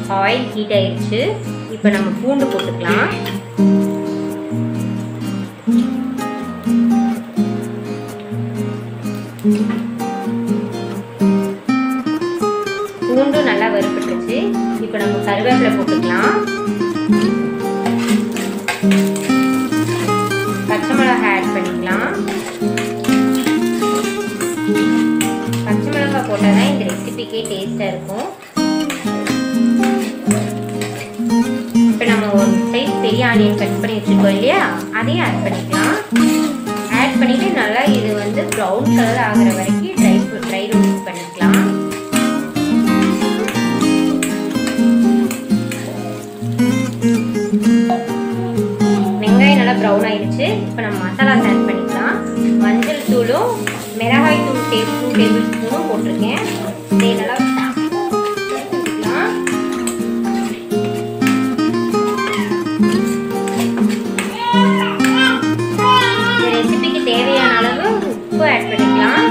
Oil heat ஆயிடுச்சு. இப்போ நம்ம பூண்டு போட்டுக்கலாம். பூண்டு நல்லா வறுபட்டுருச்சு. இப்போ நம்ம கருவேப்பிலை போட்டுக்கலாம். பச்சை மிளகாய் ஆட் பண்ணிக்கலாம். பச்சை மிளகாய் போட்டால் தான் இந்த ரெசிபிக்கே டேஸ்ட்டாக இருக்கும். இப்போ நம்ம ஒரு சைஸ் பெரிய ஆனியன் கட் பண்ணி வச்சுருக்கோம் இல்லையா, அதையும் ஆட் பண்ணிக்கலாம். ஆட் பண்ணிவிட்டு நல்லா இது வந்து ப்ரௌன் கலர் ஆகிற வரைக்கும் ட்ரை ரோஸ்ட் பண்ணிக்கலாம். வெங்காயம் நல்லா ப்ரௌன் ஆயிடுச்சு. இப்போ நம்ம மசாலாஸ் ஆட் பண்ணிக்கலாம். மஞ்சள் தூளும் மிளகாய் தூள் 2 டேபிள் ஸ்பூனும் போட்டிருக்கேன். இதை நல்லா இந்த ரெசிபிக்கு தேவையான அளவு உப்பு ஆட் பண்ணிக்கலாம்.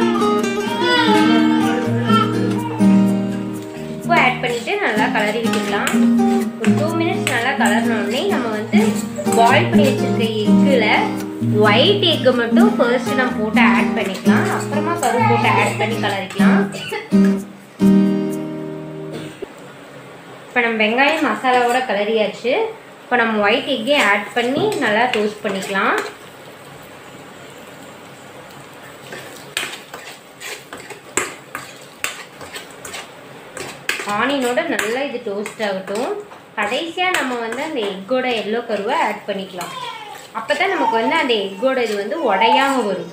உப்பு ஆட் பண்ணிட்டு நல்லா கலரி விட்டுக்கலாம். ஒரு 2 மினிட்ஸ் நல்லா கலர்னோடனே நம்ம வந்து பாயில் பண்ணி வச்சிருக்க எக்கில் ஒயிட் எக்கு மட்டும் ஃபர்ஸ்ட் நம்ம போட்டு ஆட் பண்ணிக்கலாம். அப்புறமா கரு போட்டு ஆட் பண்ணி கலரிக்கலாம். இப்போ நம்ம வெங்காயம் மசாலாவோட கலரியாச்சு. இப்போ நம்ம ஒயிட் எக்கே ஆட் பண்ணி நல்லா டோஸ்ட் பண்ணிக்கலாம். ஆனியனோட நல்லா இது டோஸ்ட் ஆகட்டும். கடைசியாக நம்ம வந்து அந்த எக்கோட எல்லோ கருவை ஆட் பண்ணிக்கலாம். அப்போ தான் நமக்கு வந்து அந்த எக்கோட இது வந்து உடையாமல் வரும்.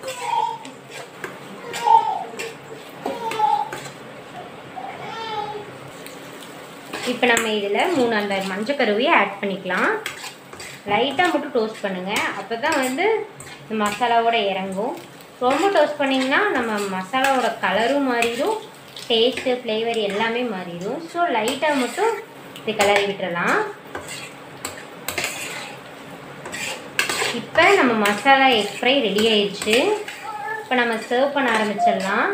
இப்போ நம்ம இதில் 3 அந்த மஞ்சள் கருவையை ஆட் பண்ணிக்கலாம். லைட்டாக மட்டும் டோஸ்ட் பண்ணுங்கள். அப்போ தான் வந்து இந்த மசாலாவோட இறங்கும். ரொம்ப டோஸ்ட் பண்ணிங்கன்னா நம்ம மசாலாவோட கலரும் மாறிடும், டேஸ்ட்டு ஃப்ளேவர் எல்லாமே மாறிடும். ஸோ லைட்டாக மட்டும் இது கலரி விட்டுறலாம். இப்போ நம்ம மசாலா எக் ஃப்ரை ரெடி ஆயிடுச்சு. இப்போ நம்ம சர்வ் பண்ண ஆரம்பிச்சிடலாம்.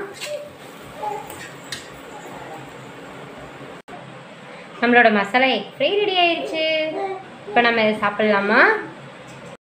நம்மளோட மசாலா எக் ஃப்ரை ரெடி ஆயிடுச்சு. இப்போ நம்ம இதை சாப்பிட்லாமா?